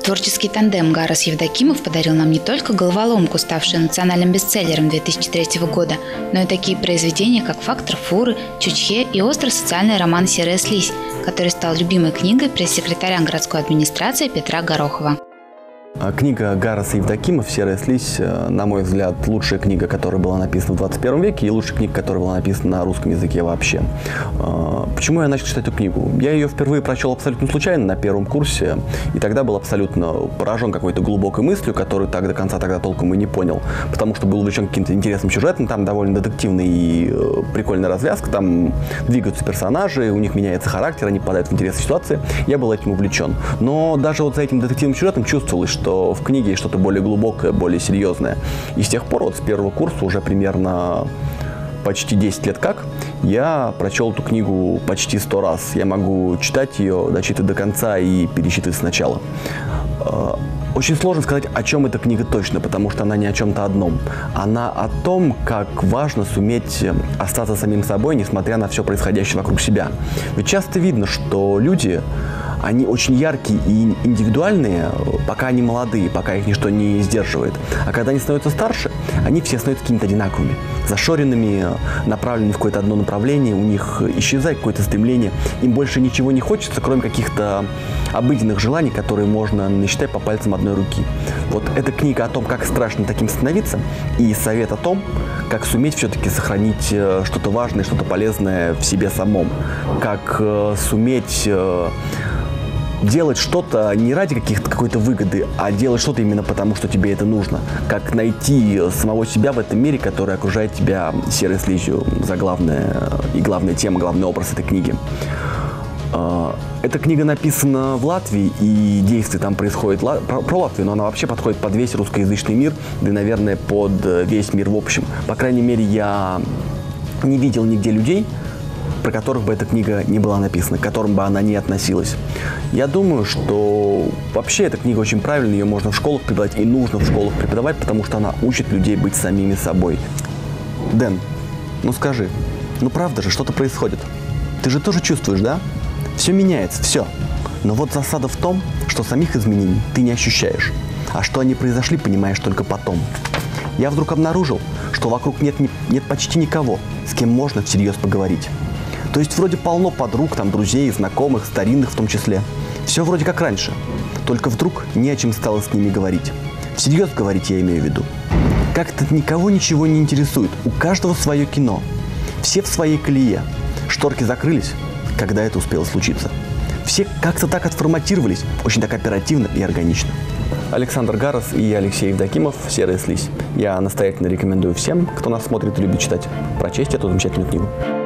Творческий тандем Гарас-Евдокимов подарил нам не только головоломку, ставшую национальным бестселлером 2003 года, но и такие произведения, как «Фактор фуры», «Чучхе» и остросоциальный роман «Серая слизь», который стал любимой книгой пресс-секретаря городской администрации Петра Горохова. Книга Гараса Евдокимов «Серая слизь», на мой взгляд, лучшая книга, которая была написана в 21 веке, и лучшая книга, которая была написана на русском языке вообще. Почему я начал читать эту книгу? Я ее впервые прочел абсолютно случайно на первом курсе, и тогда был абсолютно поражен какой-то глубокой мыслью, которую так до конца тогда толком и не понял, потому что был увлечен каким-то интересным сюжетом, там довольно детективный и прикольная развязка, там двигаются персонажи, у них меняется характер, они попадают в интересные ситуации. Я был этим увлечен. Но даже вот за этим детективным сюжетом чувствовалось, что в книге есть что-то более глубокое, более серьезное. И с тех пор, вот с первого курса, уже примерно почти 10 лет как, я прочел эту книгу почти 100 раз. Я могу читать ее, дочитывать до конца и перечитывать сначала. Очень сложно сказать, о чем эта книга точно, потому что она не о чем-то одном. Она о том, как важно суметь остаться самим собой, несмотря на все происходящее вокруг себя. Ведь часто видно, что люди, они очень яркие и индивидуальные, пока они молодые, пока их ничто не сдерживает. А когда они становятся старше, они все становятся какими-то одинаковыми, зашоренными, направленными в какое-то одно направление, у них исчезает какое-то стремление, им больше ничего не хочется, кроме каких-то обыденных желаний, которые можно насчитать по пальцам одной руки. Вот эта книга о том, как страшно таким становиться, и совет о том, как суметь все-таки сохранить что-то важное, что-то полезное в себе самом, как суметь делать что-то не ради какой-то выгоды, а делать что-то именно потому, что тебе это нужно. Как найти самого себя в этом мире, который окружает тебя серой слизью. Заглавная и главная тема, главный образ этой книги. Эта книга написана в Латвии, и действие там происходит про Латвию, но она вообще подходит под весь русскоязычный мир, да и, наверное, под весь мир в общем. По крайней мере, я не видел нигде людей, про которых бы эта книга не была написана, к которым бы она не относилась. Я думаю, что вообще эта книга очень правильная, ее можно в школах преподавать и нужно в школах преподавать, потому что она учит людей быть самими собой. Дэн, ну скажи, ну правда же, что-то происходит. Ты же тоже чувствуешь, да? Все меняется, все. Но вот засада в том, что самих изменений ты не ощущаешь, а что они произошли, понимаешь только потом. Я вдруг обнаружил, что вокруг нет почти никого, с кем можно всерьез поговорить. То есть вроде полно подруг, там, друзей, знакомых, старинных в том числе. Все вроде как раньше. Только вдруг не о чем стало с ними говорить. Всерьез говорить я имею в виду. Как-то никого ничего не интересует. У каждого свое кино. Все в своей колее. Шторки закрылись, когда это успело случиться. Все как-то так отформатировались, очень так оперативно и органично. Александр Гарас и Алексей Евдокимов «Серая слизь». Я настоятельно рекомендую всем, кто нас смотрит и любит читать, прочесть эту замечательную книгу.